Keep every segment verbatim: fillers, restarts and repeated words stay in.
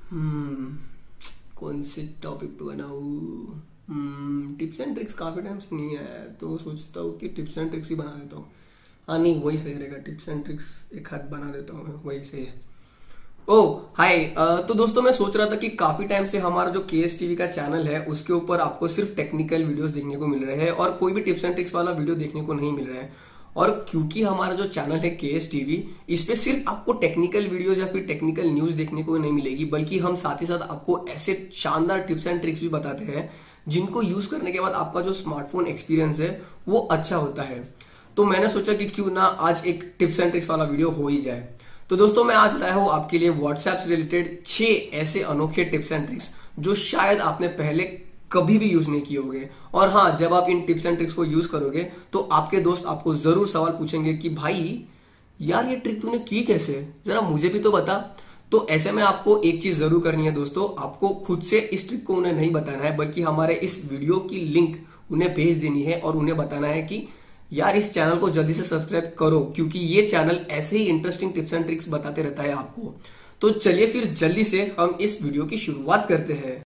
हम्म कौन से टॉपिक पे बनाऊँ? हम्म टिप्स एंड ट्रिक्स काफ़ी टाइम से नहीं आया है, तो सोचता हूँ कि टिप्स एंड ट्रिक्स ही बना देता हूँ। हाँ नहीं, वही सही रहेगा, टिप्स एंड ट्रिक्स एक हाथ बना देता हूँ मैं, वही सही है। ओह हाय। अ, तो दोस्तों मैं सोच रहा था कि काफी टाइम से हमारा जो के एस टीवी का चैनल है उसके ऊपर आपको सिर्फ टेक्निकल वीडियोस देखने को मिल रहे हैं और कोई भी टिप्स एंड ट्रिक्स वाला वीडियो देखने को नहीं मिल रहा है। और क्योंकि हमारा जो चैनल है के एस टीवी, इस पे सिर्फ आपको टेक्निकल वीडियोस या फिर टेक्निकल न्यूज देखने को नहीं मिलेगी, बल्कि हम साथ ही साथ आपको ऐसे शानदार टिप्स एंड ट्रिक्स भी बताते हैं जिनको यूज करने के बाद आपका जो स्मार्टफोन एक्सपीरियंस है वो अच्छा होता है। तो मैंने सोचा कि क्यों ना आज एक टिप्स एंड ट्रिक्स वाला वीडियो हो ही जाए। तो दोस्तों मैं आज लाया हूं आपके लिए व्हाट्सएप से रिलेटेड छह ऐसे अनोखे टिप्स एंड ट्रिक्स जो शायद आपने पहले कभी भी यूज नहीं किए होंगे। और हाँ, जब आप इन टिप्स एंड ट्रिक्स को यूज करोगे तो आपके दोस्त आपको जरूर सवाल पूछेंगे कि भाई यार ये ट्रिक तूने की कैसे, जरा मुझे भी तो बता। तो ऐसे में आपको एक चीज जरूर करनी है दोस्तों, आपको खुद से इस ट्रिक को उन्हें नहीं बताना है, बल्कि हमारे इस वीडियो की लिंक उन्हें भेज देनी है और उन्हें बताना है कि यार इस चैनल को जल्दी से सब्सक्राइब करो, क्योंकि ये चैनल ऐसे ही इंटरेस्टिंग टिप्स एंड ट्रिक्स बताते रहता है आपको। तो चलिए फिर जल्दी से हम इस वीडियो की शुरुआत करते हैं।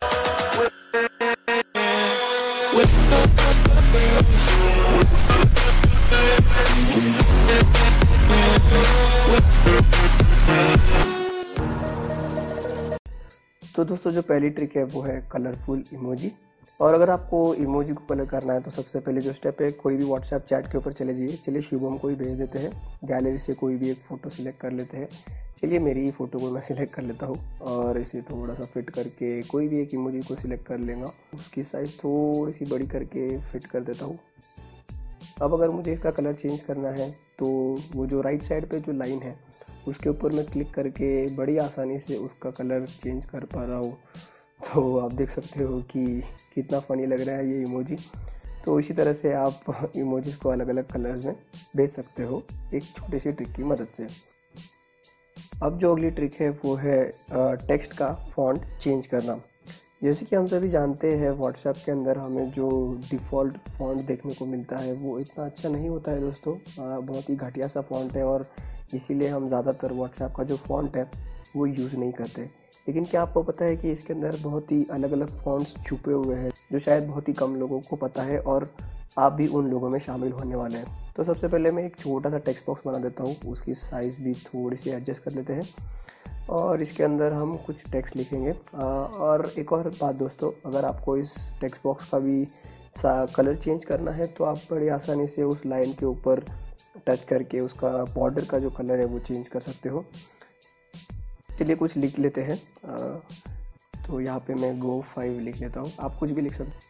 तो दोस्तों जो पहली ट्रिक है वो है कलरफुल इमोजी। और अगर आपको इमोजी को कलर करना है तो सबसे पहले जो स्टेप है, कोई भी व्हाट्सएप चैट के ऊपर चले जाइए। चलिए शुभम को ही भेज देते हैं, गैलरी से कोई भी एक फ़ोटो सिलेक्ट कर लेते हैं। चलिए मेरी ही फ़ोटो को मैं सिलेक्ट कर लेता हूँ और इसे थोड़ा सा फिट करके कोई भी एक इमोजी को सिलेक्ट कर लेगा, उसकी साइज़ थोड़ी सी बड़ी करके फिट कर देता हूँ। अब अगर मुझे इसका कलर चेंज करना है तो वो जो राइट साइड पे जो लाइन है उसके ऊपर मैं क्लिक करके बड़ी आसानी से उसका कलर चेंज कर पा रहा हूँ। तो आप देख सकते हो कि कितना फ़नी लग रहा है ये इमोजी। तो इसी तरह से आप इमोजीज को अलग अलग कलर्स में भेज सकते हो एक छोटी सी ट्रिक की मदद से। अब जो अगली ट्रिक है वो है टेक्स्ट का फॉन्ट चेंज करना। जैसे कि हम सभी जानते हैं व्हाट्सएप के अंदर हमें जो डिफ़ॉल्ट फ़ॉन्ट देखने को मिलता है वो इतना अच्छा नहीं होता है दोस्तों, बहुत ही घटिया सा फ़ॉन्ट है और इसीलिए हम ज़्यादातर व्हाट्सएप का जो फ़ॉन्ट है वो यूज़ नहीं करते। लेकिन क्या आपको पता है कि इसके अंदर बहुत ही अलग अलग फ़ॉन्ट्स छुपे हुए हैं जो शायद बहुत ही कम लोगों को पता है, और आप भी उन लोगों में शामिल होने वाले हैं। तो सबसे पहले मैं एक छोटा सा टेक्स्ट बॉक्स बना देता हूँ, उसकी साइज़ भी थोड़ी सी एडजस्ट कर लेते हैं और इसके अंदर हम कुछ टेक्स्ट लिखेंगे। और एक और बात दोस्तों, अगर आपको इस टेक्स्ट बॉक्स का भी कलर चेंज करना है तो आप बड़ी आसानी से उस लाइन के ऊपर टच करके उसका बॉर्डर का जो कलर है वो चेंज कर सकते हो। चलिए कुछ लिख लेते हैं। तो यहाँ पे मैं गो फाइव लिख लेता हूँ, आप कुछ भी लिख सकते।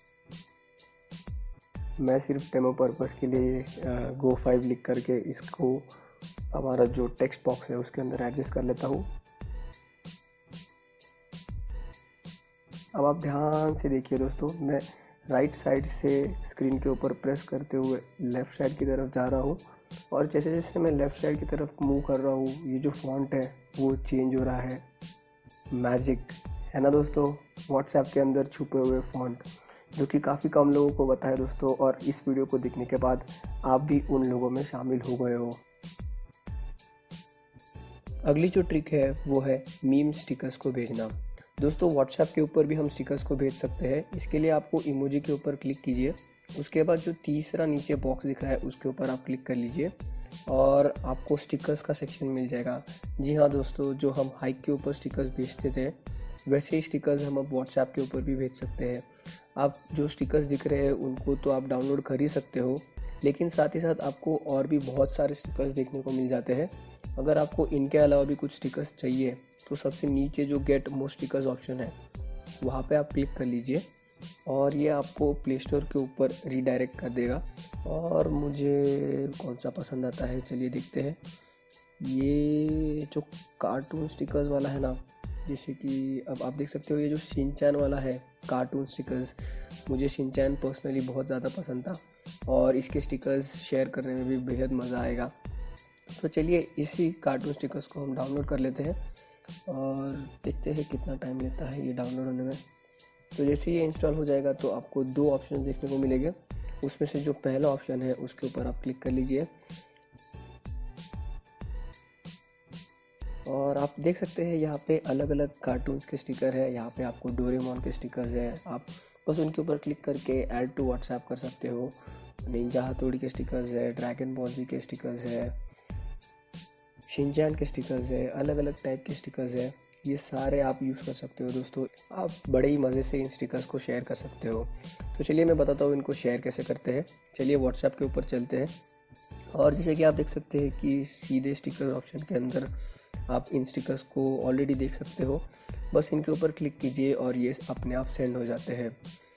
मैं सिर्फ डेमो पर्पस के लिए गो फाइव लिख करके इसको हमारा जो टेक्स्ट बॉक्स है उसके अंदर एडजस्ट कर लेता हूँ। अब आप ध्यान से देखिए दोस्तों, मैं राइट साइड से स्क्रीन के ऊपर प्रेस करते हुए लेफ़्ट साइड की तरफ जा रहा हूँ और जैसे जैसे मैं लेफ़्ट साइड की तरफ मूव कर रहा हूँ ये जो फॉन्ट है वो चेंज हो रहा है। मैजिक है ना दोस्तों, व्हाट्सएप के अंदर छुपे हुए फॉन्ट जो कि काफ़ी कम लोगों को पता है दोस्तों, और इस वीडियो को देखने के बाद आप भी उन लोगों में शामिल हो गए हो। अगली जो ट्रिक है वो है मीम स्टिकर्स को भेजना। दोस्तों व्हाट्सएप के ऊपर भी हम स्टिकर्स को भेज सकते हैं। इसके लिए आपको इमोजी के ऊपर क्लिक कीजिए, उसके बाद जो तीसरा नीचे बॉक्स दिख रहा है उसके ऊपर आप क्लिक कर लीजिए और आपको स्टिकर्स का सेक्शन मिल जाएगा। जी हाँ दोस्तों, जो हम हाइक के ऊपर स्टिकर्स भेजते थे वैसे ही स्टिकर्स हम अब व्हाट्सएप के ऊपर भी भेज सकते हैं। आप जो स्टिकर्स दिख रहे हैं उनको तो आप डाउनलोड कर ही सकते हो, लेकिन साथ ही साथ आपको और भी बहुत सारे स्टिकर्स देखने को मिल जाते हैं। अगर आपको इनके अलावा भी कुछ स्टिकर्स चाहिए तो सबसे नीचे जो गेट मोर स्टिकर्स ऑप्शन है वहाँ पे आप क्लिक कर लीजिए और ये आपको प्ले स्टोर के ऊपर रीडायरेक्ट कर देगा। और मुझे कौन सा पसंद आता है चलिए देखते हैं। ये जो कार्टून स्टिकर्स वाला है ना, जैसे कि अब आप देख सकते हो ये जो शिनचैन वाला है कार्टून स्टिकर्स, मुझे शिनचैन पर्सनली बहुत ज़्यादा पसंद था और इसके स्टिकर्स शेयर करने में भी बेहद मज़ा आएगा। तो चलिए इसी कार्टून स्टिकर्स को हम डाउनलोड कर लेते हैं और देखते हैं कितना टाइम लेता है ये डाउनलोड होने में। तो जैसे ये इंस्टॉल हो जाएगा तो आपको दो ऑप्शन देखने को मिलेंगे, उसमें से जो पहला ऑप्शन है उसके ऊपर आप क्लिक कर लीजिए और और आप देख सकते हैं यहाँ पे अलग अलग कार्टून्स के स्टिकर है। यहाँ पे आपको डोरेमोन के स्टिकर्स है, आप बस उनके ऊपर क्लिक करके ऐड टू व्हाट्सएप कर सकते हो। निंजा हथौड़ी के स्टिकर्स है, ड्रैगन बॉल जी के स्टिकर्स है, शिनचैन के स्टिकर्स है, अलग अलग टाइप के स्टिकर्स है। ये सारे आप यूज़ कर सकते हो दोस्तों। आप बड़े ही मज़े से इन स्टिकर्स को शेयर कर सकते हो। तो चलिए मैं बताता हूँ इनको शेयर कैसे करते हैं। चलिए व्हाट्सएप के ऊपर चलते हैं और जैसे कि आप देख सकते हैं कि सीधे स्टिकर ऑप्शन के अंदर आप इन स्टिकर्स को ऑलरेडी देख सकते हो। बस इनके ऊपर क्लिक कीजिए और ये अपने आप सेंड हो जाते हैं।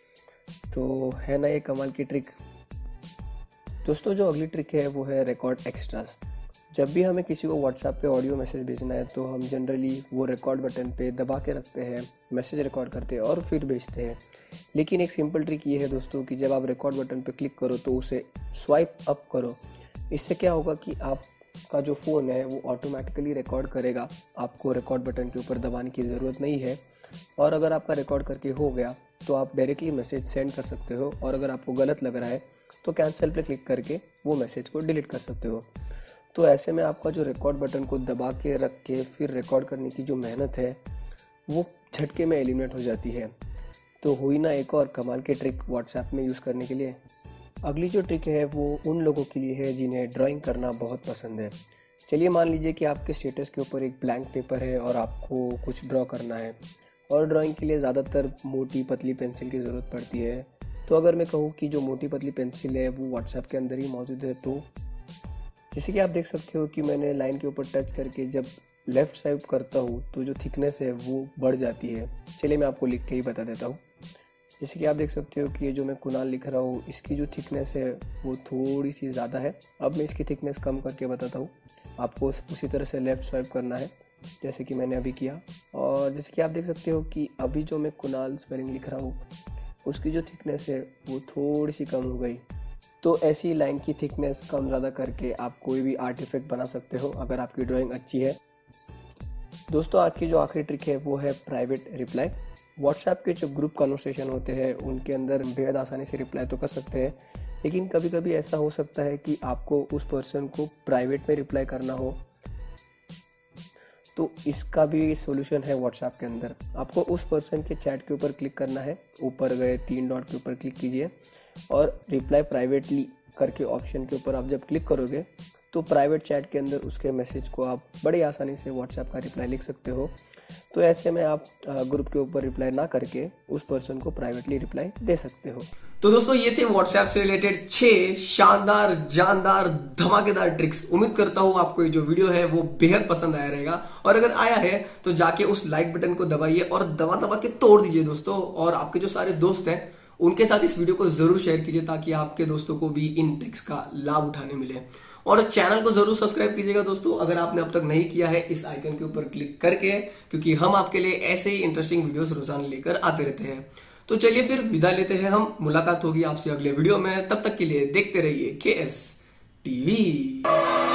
तो है ना ये कमाल की ट्रिक। दोस्तों जो अगली ट्रिक है वो है रिकॉर्ड एक्स्ट्रास। जब भी हमें किसी को व्हाट्सएप पे ऑडियो मैसेज भेजना है तो हम जनरली वो रिकॉर्ड बटन पे दबा के रखते हैं, मैसेज रिकॉर्ड करते हैं और फिर भेजते हैं। लेकिन एक सिंपल ट्रिक ये है दोस्तों कि जब आप रिकॉर्ड बटन पे क्लिक करो तो उसे स्वाइप अप करो। इससे क्या होगा कि आपका जो फ़ोन है वो ऑटोमेटिकली रिकॉर्ड करेगा, आपको रिकॉर्ड बटन के ऊपर दबाने की ज़रूरत नहीं है। और अगर आपका रिकॉर्ड करके हो गया तो आप डायरेक्टली मैसेज सेंड कर सकते हो, और अगर आपको गलत लग रहा है तो कैंसिल पे क्लिक करके वो मैसेज को डिलीट कर सकते हो। तो ऐसे में आपका जो रिकॉर्ड बटन को दबा के रख के फिर रिकॉर्ड करने की जो मेहनत है वो झटके में एलिमिनेट हो जाती है। तो हुई ना एक और कमाल की ट्रिक व्हाट्सएप में यूज़ करने के लिए। अगली जो ट्रिक है वो उन लोगों के लिए है जिन्हें ड्राइंग करना बहुत पसंद है। चलिए मान लीजिए कि आपके स्टेटस के ऊपर एक ब्लैंक पेपर है और आपको कुछ ड्रॉ करना है, और ड्राइंग के लिए ज़्यादातर मोटी पतली पेंसिल की ज़रूरत पड़ती है। तो अगर मैं कहूँ कि जो मोटी पतली पेंसिल है वो व्हाट्सएप के अंदर ही मौजूद है, तो जैसे कि आप देख सकते हो कि मैंने लाइन के ऊपर टच करके जब लेफ़्ट स्वाइप करता हूँ तो जो थिकनेस है वो बढ़ जाती है। चलिए मैं आपको लिख के ही बता देता हूँ। जैसे कि आप देख सकते हो कि ये जो मैं कुणाल लिख रहा हूँ इसकी जो थिकनेस है वो थोड़ी सी ज़्यादा है। अब मैं इसकी थिकनेस कम करके बताता हूँ। आपको उसी तरह से लेफ़्ट स्वाइप करना है जैसे कि मैंने अभी किया। और जैसे कि आप देख सकते हो कि अभी जो मैं कुणाल स्पेलिंग लिख रहा हूँ उसकी जो थिकनेस है वो थोड़ी सी कम हो गई। तो ऐसी लाइन की थिकनेस कम ज़्यादा करके आप कोई भी आर्ट इफेक्ट बना सकते हो अगर आपकी ड्राइंग अच्छी है। दोस्तों आज की जो आखिरी ट्रिक है वो है प्राइवेट रिप्लाई। व्हाट्सएप के जो ग्रुप कन्वर्सेशन होते हैं उनके अंदर बेहद आसानी से रिप्लाई तो कर सकते हैं, लेकिन कभी कभी ऐसा हो सकता है कि आपको उस पर्सन को प्राइवेट में रिप्लाई करना हो। तो इसका भी सॉल्यूशन है व्हाट्सएप के अंदर। आपको उस पर्सन के चैट के ऊपर क्लिक करना है, ऊपर गए तीन डॉट के ऊपर क्लिक कीजिए और रिप्लाई प्राइवेटली करके ऑप्शन के ऊपर आप जब क्लिक करोगे तो प्राइवेट चैट के अंदर उसके मैसेज को आप बड़ी आसानी से व्हाट्सएप का रिप्लाई लिख सकते हो। तो ऐसे में आप ग्रुप के ऊपर रिप्लाई ना करके उस पर्सन को प्राइवेटली रिप्लाई दे सकते हो। तो दोस्तों ये थे व्हाट्सएप से रिलेटेड छह शानदार जानदार धमाकेदार ट्रिक्स। उम्मीद करता हूँ आपको ये जो वीडियो है वो बेहद पसंद आया रहेगा, और अगर आया है तो जाके उस लाइक बटन को दबाइए और दबा दबा के तोड़ दीजिए दोस्तों। और आपके जो सारे दोस्त हैं उनके साथ इस वीडियो को जरूर शेयर कीजिए ताकि आपके दोस्तों को भी इन ट्रिक्स का लाभ उठाने मिले। और चैनल को जरूर सब्सक्राइब कीजिएगा दोस्तों अगर आपने अब तक नहीं किया है, इस आइकन के ऊपर क्लिक करके, क्योंकि हम आपके लिए ऐसे ही इंटरेस्टिंग वीडियोस रोजाना लेकर आते रहते हैं। तो चलिए फिर विदा लेते हैं हम। मुलाकात होगी आपसे अगले वीडियो में, तब तक के लिए देखते रहिए के एस टीवी।